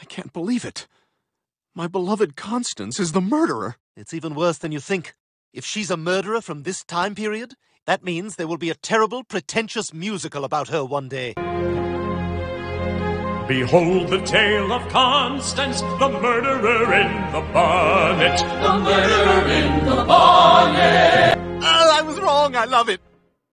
I can't believe it. My beloved Constance is the murderer. It's even worse than you think. If she's a murderer from this time period, that means there will be a terrible, pretentious musical about her one day. Behold the tale of Constance, the murderer in the bonnet. The murderer in the bonnet. I was wrong. I love it.